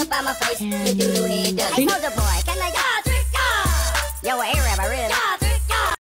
up on my face. You do head dust. Hey, Soulja Boy, can I go trick? Yo, A-Rap, I really